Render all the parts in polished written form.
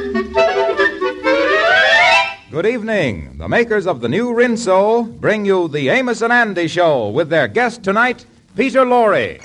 Good evening. The makers of the new Rinso bring you the Amos and Andy Show with their guest tonight, Peter Lorre.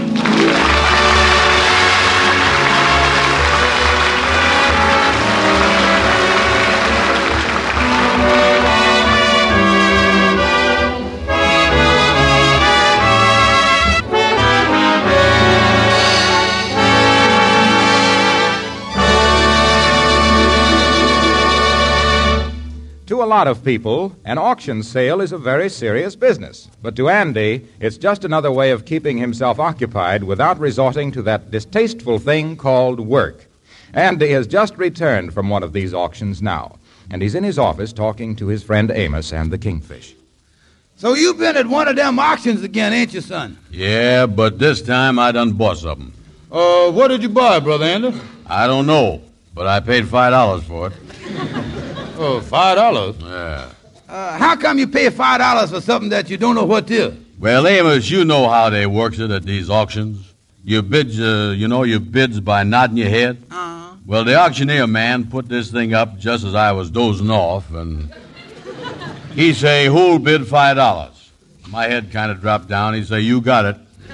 To a lot of people, an auction sale is a very serious business. But to Andy, it's just another way of keeping himself occupied without resorting to that distasteful thing called work. Andy has just returned from one of these auctions now, and he's in his office talking to his friend Amos and the Kingfish. So you've been at one of them auctions again, ain't you, son? Yeah, but this time I done bought something. What did you buy, Brother Andy? I don't know, but I paid $5 for it. Oh, $5? Yeah. How come you pay $5 for something that you don't know what it is? Well, Amos, you know how they works it at these auctions. You bids, you bids by nodding your head. Uh-huh. Well, the auctioneer man put this thing up just as I was dozing off, and he say, who'll bid $5? My head kind of dropped down. He say, you got it.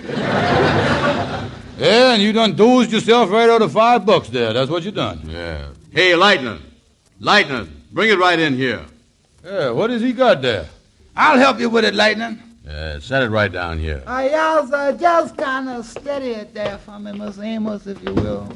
Yeah, and you done dozed yourself right out of $5 there. That's what you done. Yeah. Hey, Lightning, bring it right in here. Yeah, what has he got there? I'll help you with it, Lightning. Set it right down here. Y'all, sir, just kind of steady it there for me, Miss Amos, if you will.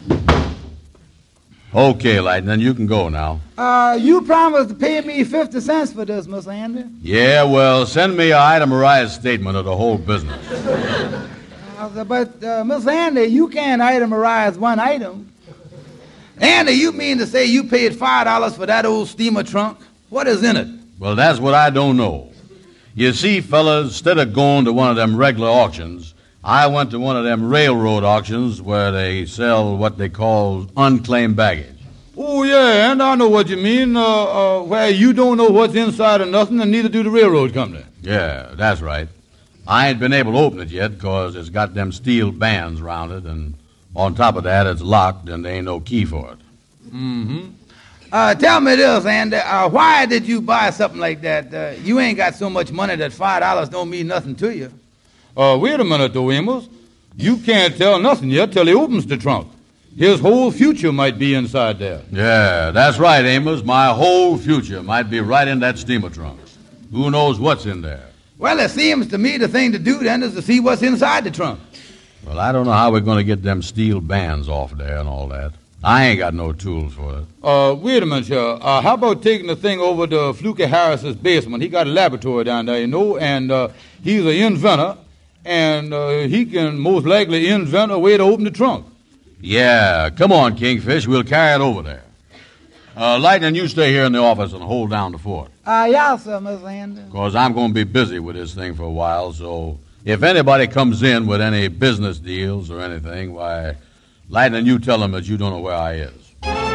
Okay, Lightning, you can go now. You promised to pay me 50 cents for this, Miss Andy. Yeah, well, send me an itemized statement of the whole business. But, Miss Andy, you can't itemize one item. Andy, you mean to say you paid $5 for that old steamer trunk? What is in it? Well, that's what I don't know. You see, fellas, instead of going to one of them regular auctions, I went to one of them railroad auctions where they sell what they call unclaimed baggage. Oh, yeah, and I know what you mean, where you don't know what's inside of nothing, and neither do the railroad company. Yeah, that's right. I ain't been able to open it yet because it's got them steel bands around it, and on top of that, it's locked and there ain't no key for it. Mm-hmm. Tell me this, Andy. Why did you buy something like that? You ain't got so much money that $5 don't mean nothing to you. Wait a minute, though, Amos. You can't tell nothing yet till he opens the trunk. His whole future might be inside there. Yeah, that's right, Amos. My whole future might be right in that steamer trunk. Who knows what's in there? Well, it seems to me the thing to do then is to see what's inside the trunk. Well, I don't know how we're going to get them steel bands off there and all that. I ain't got no tools for it. Wait a minute, sir. How about taking the thing over to Fluky Harris's basement? He got a laboratory down there, you know, and he's an inventor, and he can most likely invent a way to open the trunk. Yeah, come on, Kingfish. We'll carry it over there. Lightning, you stay here in the office and hold down the fort. Yeah, sir, Miss Andy. Because I'm going to be busy with this thing for a while, so if anybody comes in with any business deals or anything, why, Lightning, you tell them that you don't know where I is.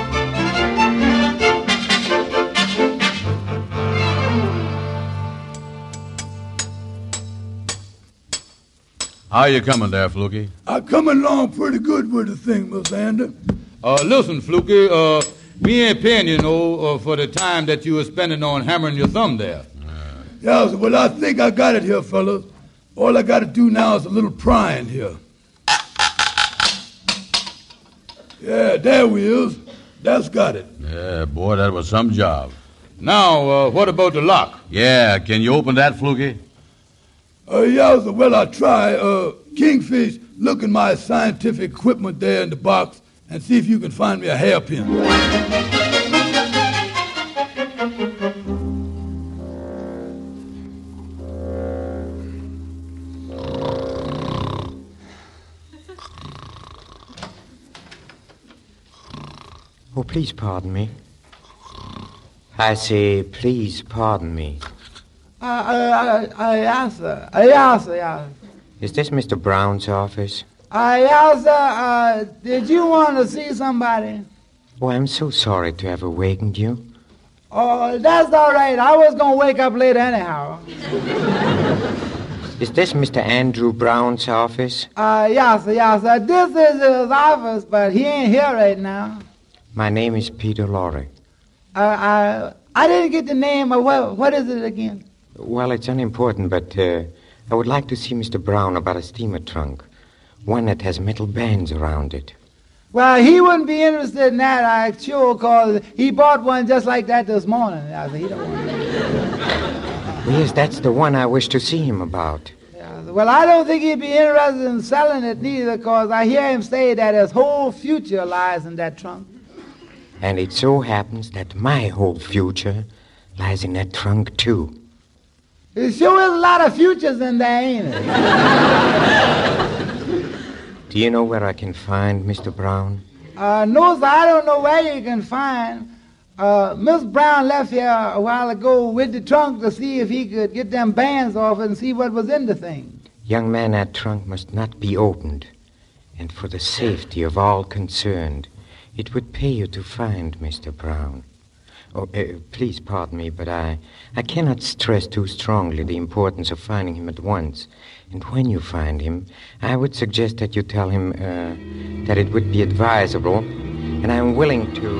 How you coming there, Fluky? I'm coming along pretty good with the thing, Miss Andy. Listen, Fluky, we ain't paying you, for the time that you were spending on hammering your thumb there. Yeah, well, I think I got it here, fellas. All I got to do now is a little prying here. Yeah, there we is. That's got it. Yeah, boy, that was some job. Now, what about the lock? Yeah, can you open that, Fluky? Yeah, well, I'll try. Kingfish, look in my scientific equipment there in the box and see if you can find me a hairpin. Oh, please pardon me. I say, please pardon me. Yes, sir. Yes, sir, yes. Is this Mr. Brown's office? Yes, sir. Did you want to see somebody? Oh, I'm so sorry to have awakened you. Oh, that's all right. I was going to wake up later anyhow. Is this Mr. Andrew Brown's office? Yes, sir, yes, sir. This is his office, but he ain't here right now. My name is Peter Lorre. I didn't get the name. What is it again? Well, it's unimportant, but I would like to see Mr. Brown about a steamer trunk. One that has metal bands around it. Well, he wouldn't be interested in that, I'm sure, because he bought one just like that this morning. I said, he don't want it. Well, yes, that's the one I wish to see him about. Yeah, well, I don't think he'd be interested in selling it neither, because I hear him say that his whole future lies in that trunk. And it so happens that my whole future lies in that trunk, too. There sure is a lot of futures in there, ain't it? Do you know where I can find Mr. Brown? No, sir, I don't know where you can find. Miss Brown left here a while ago with the trunk to see if he could get them bands off it and see what was in the thing. Young man, that trunk must not be opened. And for the safety of all concerned, it would pay you to find Mr. Brown. Oh, please pardon me, but I cannot stress too strongly the importance of finding him at once. And when you find him, I would suggest that you tell him that it would be advisable, and I'm willing to...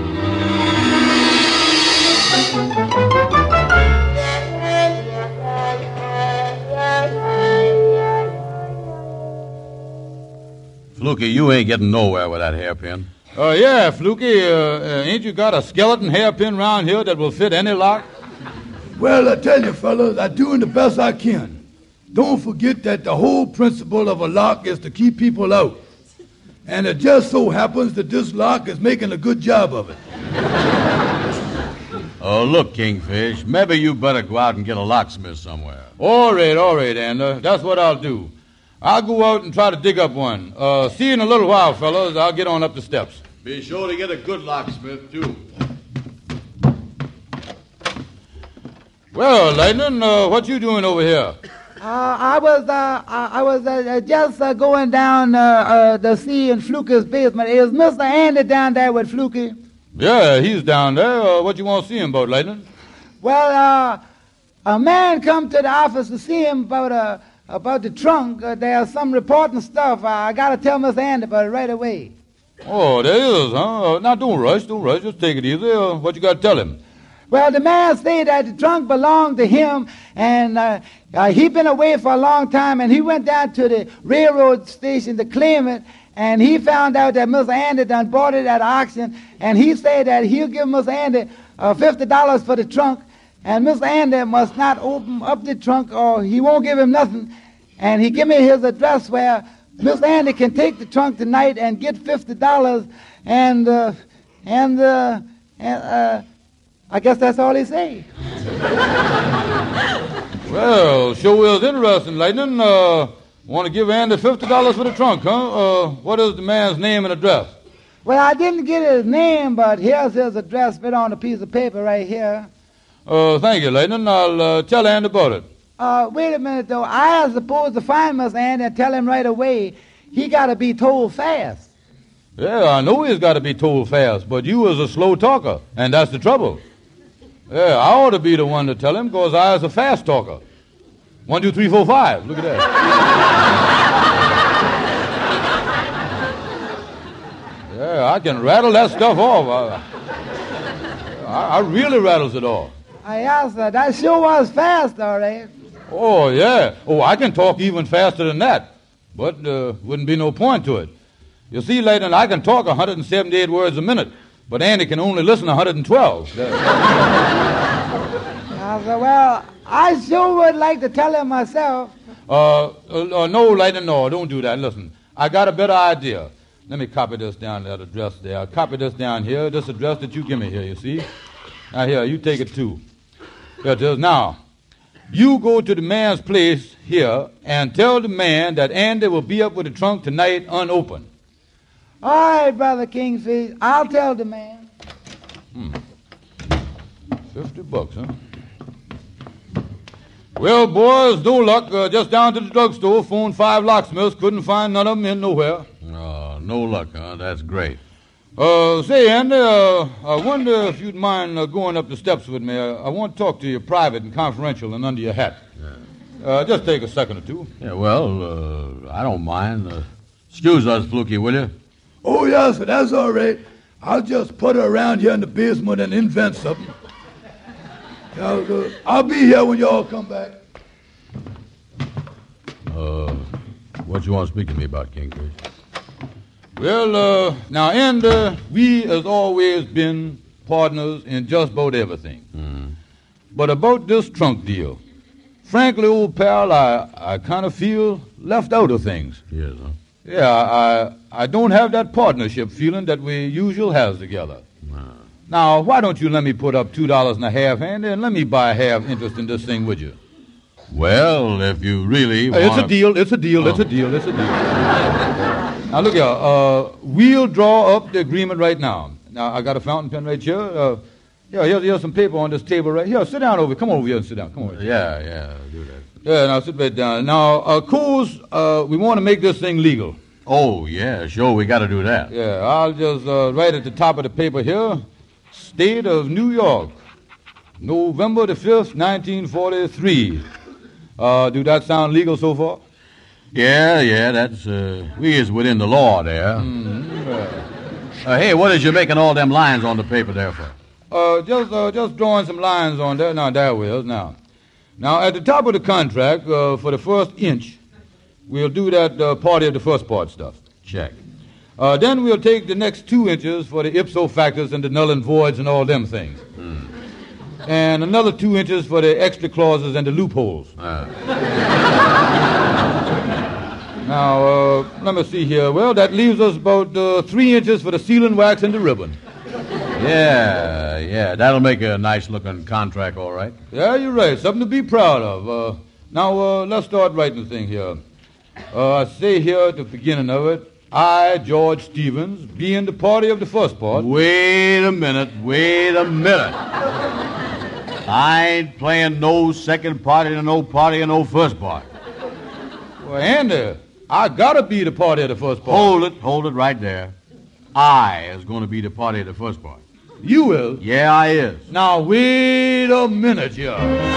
Fluky, you ain't getting nowhere with that hairpin. Yeah, Fluky, ain't you got a skeleton hairpin round here that will fit any lock? Well, I tell you, fellas, I'm doing the best I can. Don't forget that the whole principle of a lock is to keep people out. And it just so happens that this lock is making a good job of it. Oh, look, Kingfish, maybe you better go out and get a locksmith somewhere. All right, Andy. That's what I'll do. I'll go out and try to dig up one. See you in a little while, fellas. I'll get on up the steps. Be sure to get a good locksmith, too. Well, Lightning, what you doing over here? I was just going down to see in Fluky's basement. Is Mr. Andy down there with Fluky? Yeah, he's down there. What you want to see him about, Lightning? Well, a man come to the office to see him about the trunk. There's some reporting stuff. I got to tell Mr. Andy about it right away. Oh, there is, huh? Now, don't rush. Just take it easy. What you got to tell him? Well, the man said that the trunk belonged to him, and he'd been away for a long time, and he went down to the railroad station to claim it, and he found out that Mr. Andy done bought it at auction, and he said that he'll give Mr. Andy $50 for the trunk, and Mr. Andy must not open up the trunk or he won't give him nothing. And he give me his address where Mr. Andy can take the trunk tonight and get $50, and I guess that's all he say. Well, sure is interesting, Lightning. Want to give Andy $50 for the trunk, huh? What is the man's name and address? Well, I didn't get his name, but here's his address written on a piece of paper right here. Thank you, Lightning. I'll tell Andy about it. Wait a minute, though. I am supposed to find Mr. Andy and tell him right away. He got to be told fast. Yeah, I know he's got to be told fast, but you is a slow talker, and that's the trouble. Yeah, I ought to be the one to tell him, because I is a fast talker. 1, 2, 3, 4, 5. Look at that. Yeah, I can rattle that stuff off. I really rattles it off. Yes, sir. That sure was fast, all right. Oh, yeah. Oh, I can talk even faster than that, but wouldn't be no point to it. You see, Leighton, I can talk 178 words a minute, but Andy can only listen 112. Well, I sure would like to tell him myself. No, Leighton, no, don't do that. Listen, I got a better idea. Let me copy this down, that address there. I'll copy this down here, this address that you give me here, you see? Now, here, you take it, too. Here it is. Now, you go to the man's place here and tell the man that Andy will be up with the trunk tonight unopened. All right, Brother Kingfish, I'll tell the man. $50, huh? Well, boys, no luck. Just down to the drugstore, phoned 5 locksmiths, couldn't find none of them in nowhere. Oh, no luck, huh? That's great. Say, Andy, I wonder if you'd mind going up the steps with me. I want to talk to you private and confidential and under your hat. Yeah. Just take a second or two. Yeah, well, I don't mind. Excuse us, Fluky, will you? Oh, yes, that's all right. I'll just put her around here in the basement and invent something. I'll be here when y'all come back. What you want to speak to me about, Kingfish? Well, now, Andy, we has always been partners in just about everything. But about this trunk deal, frankly, old pal, I kind of feel left out of things. Yes, huh? Yeah, I don't have that partnership feeling that we usually has together. Now, why don't you let me put up $2.50, Andy, and let me buy half interest in this thing with you? Well, if you really want... It's a deal. Now, look here. We'll draw up the agreement right now. Now, I got a fountain pen right here. Here's some paper on this table right here. Sit down over here. Come over here and sit down. Come over here. Yeah, do that. Yeah, now sit right down. Now, of course, we want to make this thing legal. Oh, yeah, sure, we got to do that. Yeah, I'll just write at the top of the paper here, State of New York, November the 5th, 1943. Do that sound legal so far? Yeah, that's, we is within the law there. Hey, what is you making all them lines on the paper there for? Just drawing some lines on there. Now, there we is. Now, at the top of the contract, for the first inch, we'll do that party of the first part stuff. Check. Then we'll take the next 2 inches for the ipso factors and the null and voids and all them things. And another 2 inches for the extra clauses and the loopholes. Now, let me see here. Well, that leaves us about 3 inches for the sealing wax and the ribbon. Yeah, that'll make a nice-looking contract, all right. Yeah, you're right. Something to be proud of. Now, let's start writing the thing here. I say here at the beginning of it, I, George Stevens, being the party of the first part. Wait a minute. I ain't playing no second party to no party or no first part. Well, Andy, I gotta be the party of the first part. Hold it right there. I is going to be the party of the first part. You will? Yeah, I is. Now, wait a minute here.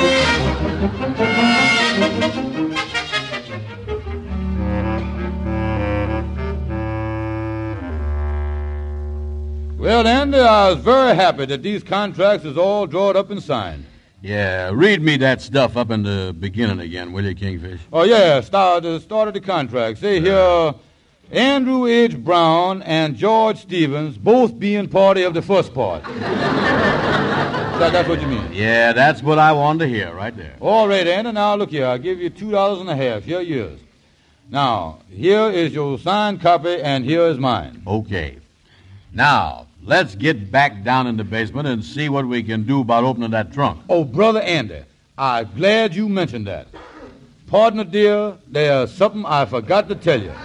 Well, Andy, I was very happy that these contracts is all drawn up and signed. Yeah, read me that stuff up in the beginning again, will you, Kingfish? Oh, yeah, start of the contract. Say here, Andrew H. Brown and George Stevens both being party of the first part. That's what you mean? Yeah, that's what I wanted to hear right there. All right, Andy, now look here. I'll give you $2.50. Here you is. Now, here is your signed copy, and here is mine. Okay. Now, let's get back down in the basement and see what we can do about opening that trunk. Oh, Brother Andy, I'm glad you mentioned that. Partner dear, there's something I forgot to tell you.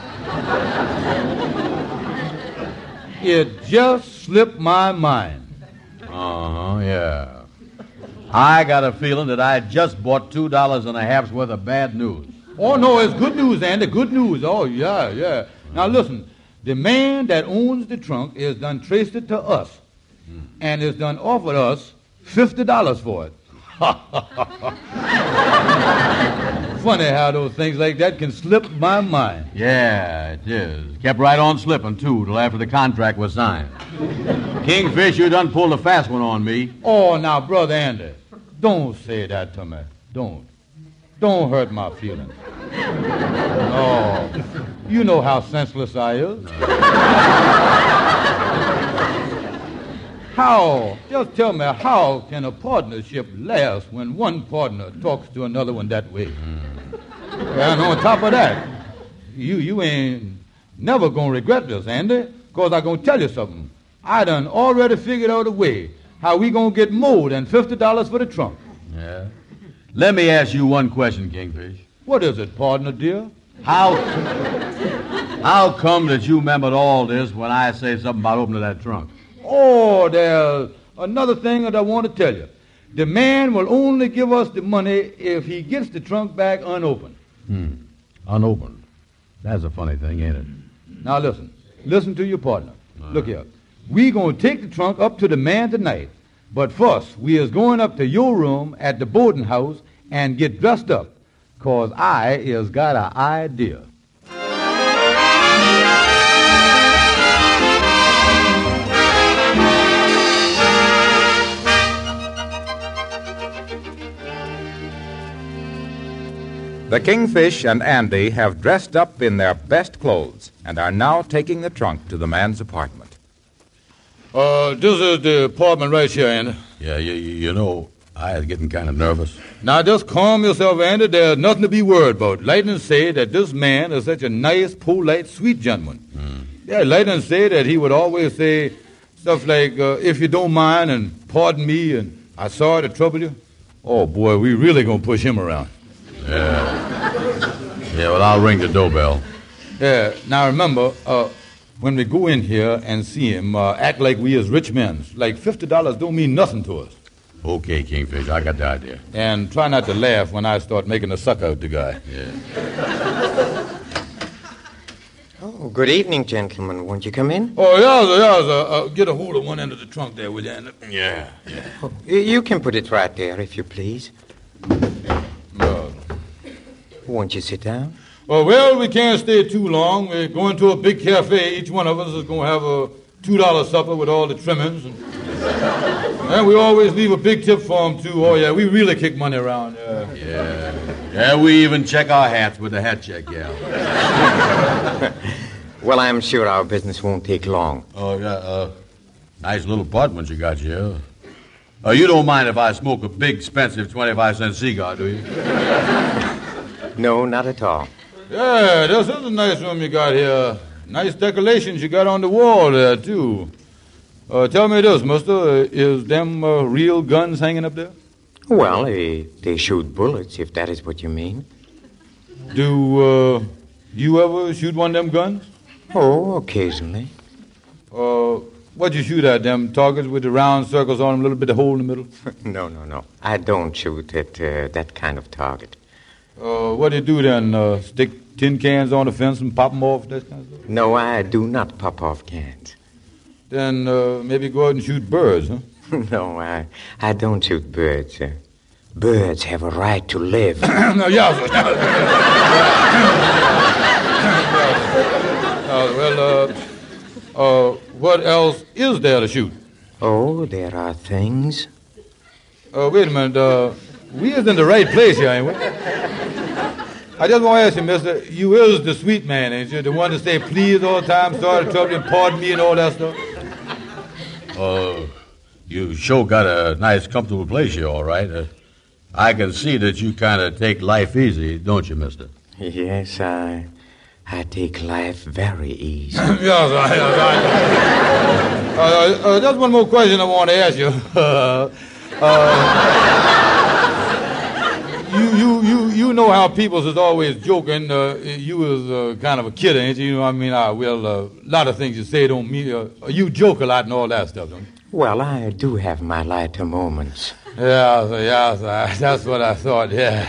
It just slipped my mind. Yeah. I got a feeling that I just bought $2.50 worth of bad news. Oh, no, it's good news, Andy, good news. Oh, yeah. Now, listen, the man that owns the trunk is done traced it to us and has done offered us $50 for it. Funny how those things like that can slip my mind. Yeah, it is. Kept right on slipping, too, till after the contract was signed. Kingfish, you done pulled a fast one on me. Oh, now, Brother Andy, don't say that to me. Don't hurt my feelings. Oh, you know how senseless I is. Just tell me, how can a partnership last when one partner talks to another one that way? And on top of that, you ain't never gonna regret this, Andy, because I'm gonna tell you something. I done already figured out a way how we gonna get more than $50 for the trunk. Yeah. Let me ask you one question, Kingfish. What is it, partner dear? How come that you remembered all this when I say something about opening that trunk? Oh, there's another thing that I want to tell you. The man will only give us the money if he gets the trunk back unopened. Unopened. That's a funny thing, ain't it? Now listen. Listen to your partner. Look here. We gonna take the trunk up to the man tonight. But first, we is going up to your room at the boarding house and get dressed up. 'Cause I is got an idea. The Kingfish and Andy have dressed up in their best clothes and are now taking the trunk to the man's apartment. This is the apartment right here, Andy. Yeah, you know, I was getting kind of nervous. Now, just calm yourself, Andy. There's nothing to be worried about. Lightning said that this man is such a nice, polite, sweet gentleman. Yeah, Lightning said that he would always say stuff like, if you don't mind and pardon me and I'm sorry to trouble you. Oh, boy, we really going to push him around. Yeah, well, I'll ring the doorbell. Yeah, now remember, when we go in here and see him, act like we is rich men. Like $50 don't mean nothing to us. Okay, Kingfish, I got the idea. And try not to laugh when I start making a suck out the guy. Yeah. Oh, good evening, gentlemen. Won't you come in? Oh, yeah. Get a hold of one end of the trunk there, will you, Andy? Yeah. Oh, you can put it right there, if you please. Won't you sit down? Well, we can't stay too long. We're going to a big cafe. Each one of us is going to have a $2 supper with all the trimmings. And we always leave a big tip for them, too. Oh, yeah, we really kick money around. Yeah, we even check our hats with the hat check, yeah. Well, I'm sure our business won't take long. Oh, yeah, nice little apartment you got here. You don't mind if I smoke a big, expensive 25-cent cigar, do you? No, not at all. Yeah, this is a nice room you got here. Nice decorations you got on the wall there, too. Tell me this, mister. Is them real guns hanging up there? Well, they shoot bullets, if that is what you mean. Do you ever shoot one of them guns? Oh, occasionally. What'd you shoot at, them targets with the round circles on them, a little bit of hole in the middle? No. I don't shoot at that kind of target. What do you do then? Stick tin cans on the fence and pop them off, that kind of stuff? No, I do not pop off cans. Then maybe go out and shoot birds, huh? No, I don't shoot birds. Birds have a right to live. No, yes. What else is there to shoot? Oh, there are things. Wait a minute. We is in the right place here, ain't we? I just want to ask you, mister, you is the sweet man, ain't you? The one to say please all the time, sorry to trouble you, and pardon me and all that stuff? You sure got a nice, comfortable place here, all right. I can see that you kind of take life easy, don't you, mister? Yes, I take life very easy. Yes, just one more question I want to ask you. You know how people is always joking. You was kind of a kid, ain't you? You know what I mean? A lot of things you say don't mean... you joke a lot and all that stuff, don't you? Well, I do have my lighter moments. Yes, that's what I thought, yeah.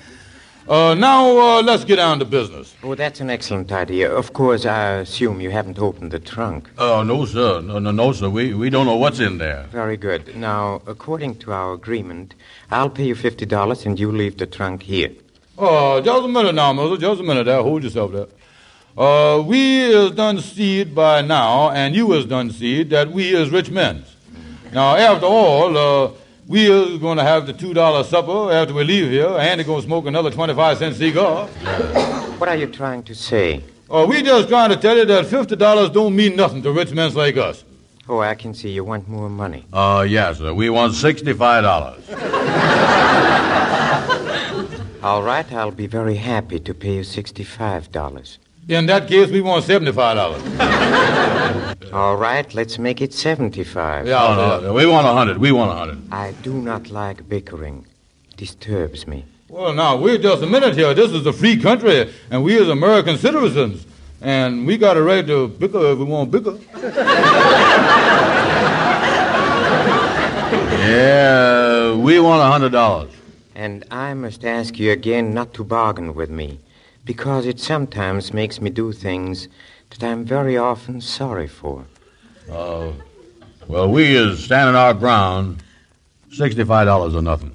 Now, let's get down to business. Oh, that's an excellent idea. Of course, I assume you haven't opened the trunk. Oh, no, sir. No, sir. We don't know what's in there. Very good. Now, according to our agreement, I'll pay you $50 and you leave the trunk here. Oh, just a minute now, mister. Just a minute there. Hold yourself there. We is done seed by now, and you is done seed that we is rich men. Now, after all, we is going to have the $2 supper after we leave here, and they're going to smoke another 25-cent cigar. What are you trying to say? We just trying to tell you that $50 don't mean nothing to rich men like us. Oh, I can see you want more money. Yes, sir. We want $65. All right, I'll be very happy to pay you $65. In that case, we want $75. All right, let's make it $75. Yeah, no, we want $100. I do not like bickering. It disturbs me. Well, now, wait just a minute here. This is a free country, and we as American citizens, and we got a right to bicker if we want bicker. Yeah, we want $100. And I must ask you again not to bargain with me, because it sometimes makes me do things that I'm very often sorry for. Well, we is standing our ground. $65 or nothing.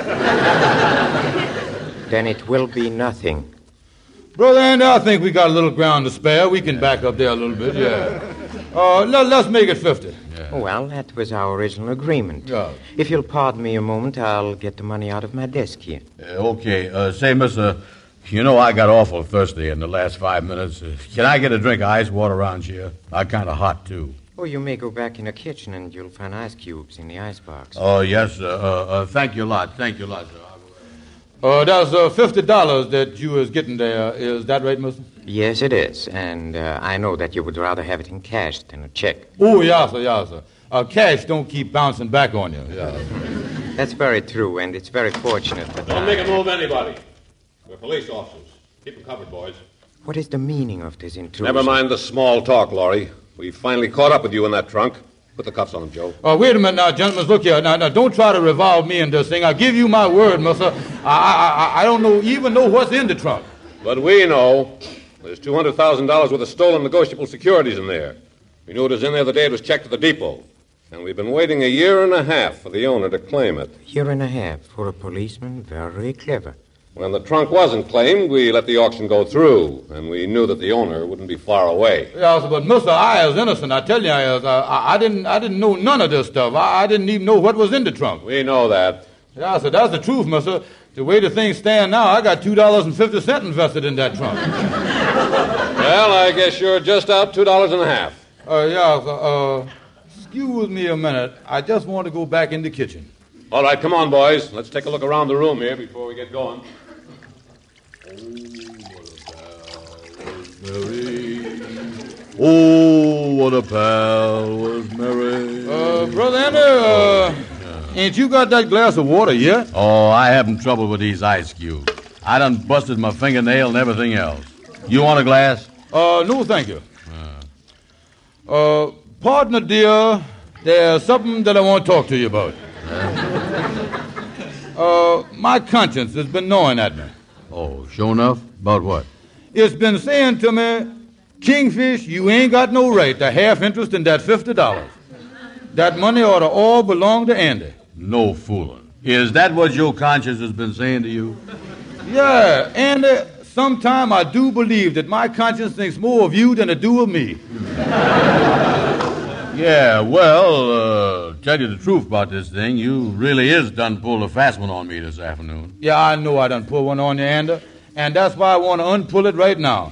Then it will be nothing. Brother Andy, I think we got a little ground to spare. We can back up there a little bit, yeah. Let's make it 50. Yeah. Well, that was our original agreement. Yeah. If you'll pardon me a moment, I'll get the money out of my desk here. Okay. Say, mister, You know, I got awful thirsty in the last 5 minutes. Can I get a drink of ice water around here? I'm kind of hot, too. Oh, you may go back in the kitchen and you'll find ice cubes in the icebox. Oh, yes. Thank you a lot. Thank you a lot, sir. That's $50 that you was getting there. Is that right, mister? Yes, it is. And I know that you would rather have it in cash than a check. Oh, yes, sir. Cash don't keep bouncing back on you. Yeah. That's very true, and it's very fortunate that... Don't make a move, anybody. We're police officers. Keep them covered, boys. What is the meaning of this intrusion? Never mind the small talk, Laurie. We finally caught up with you in that trunk. Put the cuffs on him, Joe. Wait a minute now, gentlemen. Look here. Now, don't try to revolve me in this thing. I give you my word, mister. I don't even know what's in the trunk. But we know there's $200,000 worth of stolen negotiable securities in there. We knew it was in there the day it was checked at the depot. And we've been waiting 1.5 years for the owner to claim it. 1.5 years for a policeman? Very clever. When the trunk wasn't claimed, we let the auction go through, and we knew that the owner wouldn't be far away. Yeah, but mister, I was innocent. I tell you, I didn't know none of this stuff. I didn't even know what was in the trunk. We know that. Yeah, so that's the truth, mister. The way the things stand now, I got $2.50 invested in that trunk. Well, I guess you're just out $2.50. Excuse me a minute. I just want to go back in the kitchen. All right, come on, boys. Let's take a look around the room here before we get going. Oh, what a pal was Mary. Brother Andy, ain't you got that glass of water yet? Oh, I having trouble with these ice cubes. I done busted my fingernail and everything else. You want a glass? No, thank you. Partner, dear, there's something that I want to talk to you about. My conscience has been gnawing at me. Oh, sure enough? About what? It's been saying to me, Kingfish, you ain't got no right to half interest in that $50. That money ought to all belong to Andy. No fooling. Is that what your conscience has been saying to you? Yeah, Andy, sometime I do believe that my conscience thinks more of you than it do of me. Yeah, well, tell you the truth about this thing, you really is done pulled a fast one on me this afternoon. Yeah, I know I done pulled one on you, Andy, and that's why I want to unpull it right now.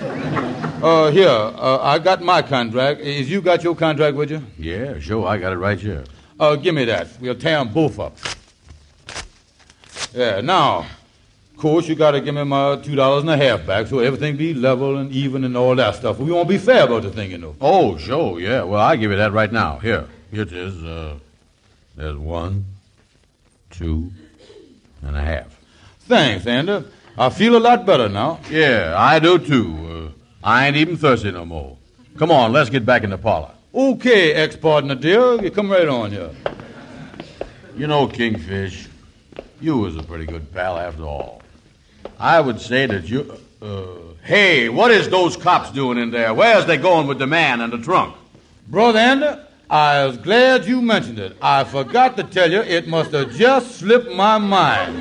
I got my contract. Is you got your contract with you? Yeah, sure, I got it right here. Give me that. We'll tear them both up. Yeah, now, of course, you got to give me my $2.50 back so everything be level and even and all that stuff. We won't be fair about the thing, you know. Oh, sure, yeah. Well, I'll give you that right now. Here it is. There's 1, 2.5. Thanks, Andy. I feel a lot better now. Yeah, I do, too. I ain't even thirsty no more. Come on, let's get back in the parlor. Okay, ex-partner, dear. You come right on here. You know, Kingfish, you was a pretty good pal after all. I would say that you... hey, what is those cops doing in there? Where's they going with the man in the trunk? Brother Andy, I was glad you mentioned it. I forgot to tell you, it must have just slipped my mind.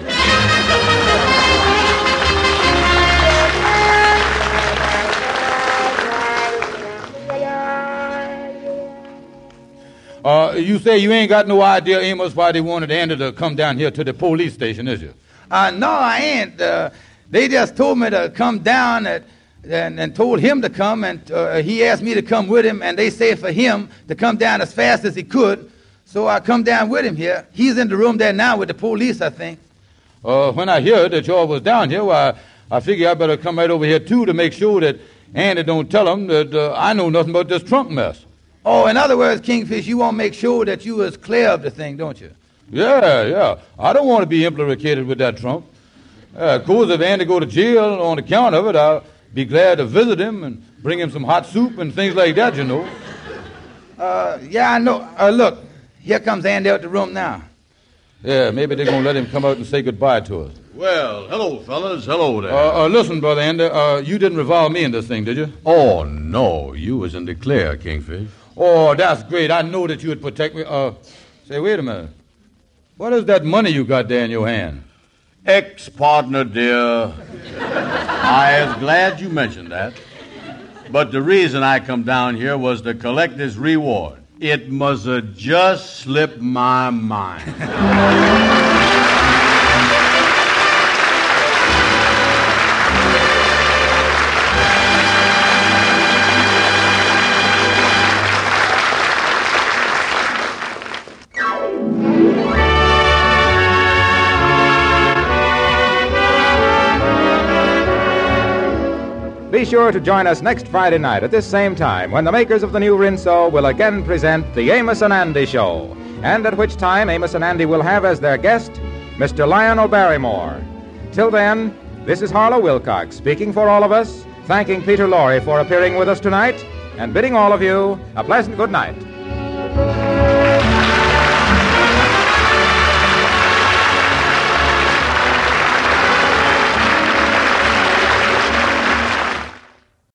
You say you ain't got no idea, Amos, why they wanted Andy to come down here to the police station, is you? No, I ain't. They just told me to come down and told him to come, and he asked me to come with him, and they said for him to come down as fast as he could. So I come down with him here. He's in the room there now with the police, I think. When I heard that y'all was down here, well, I figure I better come right over here, too, to make sure that Andy don't tell him that I know nothing about this trunk mess. Oh, in other words, Kingfish, you want to make sure that you is clear of the thing, don't you? Yeah. I don't want to be implicated with that trunk. Of course, if Andy go to jail on account of it, I'll be glad to visit him and bring him some hot soup and things like that, you know. Yeah, I know. Look, here comes Andy out the room now. Yeah, maybe they're going to let him come out and say goodbye to us. Well, hello, fellas. Hello there. Listen, Brother Andy, you didn't revolve me in this thing, did you? Oh, no. You was in the clear, Kingfish. Oh, that's great. I know that you would protect me. Say, wait a minute. What is that money you got there in your hand? Ex-partner, dear. I is glad you mentioned that. But the reason I come down here was to collect this reward. It must have just slipped my mind. be sure to join us next Friday night at this same time when the makers of the new Rinso will again present the Amos and Andy Show, and at which time Amos and Andy will have as their guest Mr. Lionel Barrymore. Till then, this is Harlow Wilcox speaking for all of us, thanking Peter Lorre for appearing with us tonight, and bidding all of you a pleasant good night.